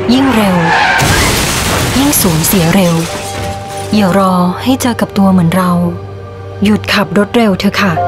ยิ่งเร็วยิ่งสูญเสียเร็วอย่ารอให้เจอกับตัวเหมือนเราหยุดขับรถเร็วเถอะค่ะ